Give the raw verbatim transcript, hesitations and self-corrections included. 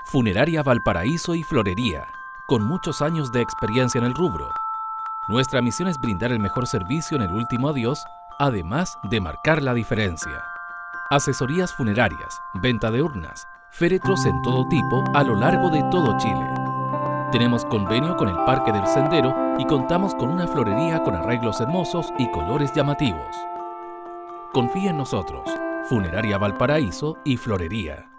Funeraria Valparaíso y Florería, con muchos años de experiencia en el rubro. Nuestra misión es brindar el mejor servicio en el último adiós, además de marcar la diferencia. Asesorías funerarias, venta de urnas, féretros en todo tipo a lo largo de todo Chile. Tenemos convenio con el Parque del Sendero y contamos con una florería con arreglos hermosos y colores llamativos. Confía en nosotros, Funeraria Valparaíso y Florería.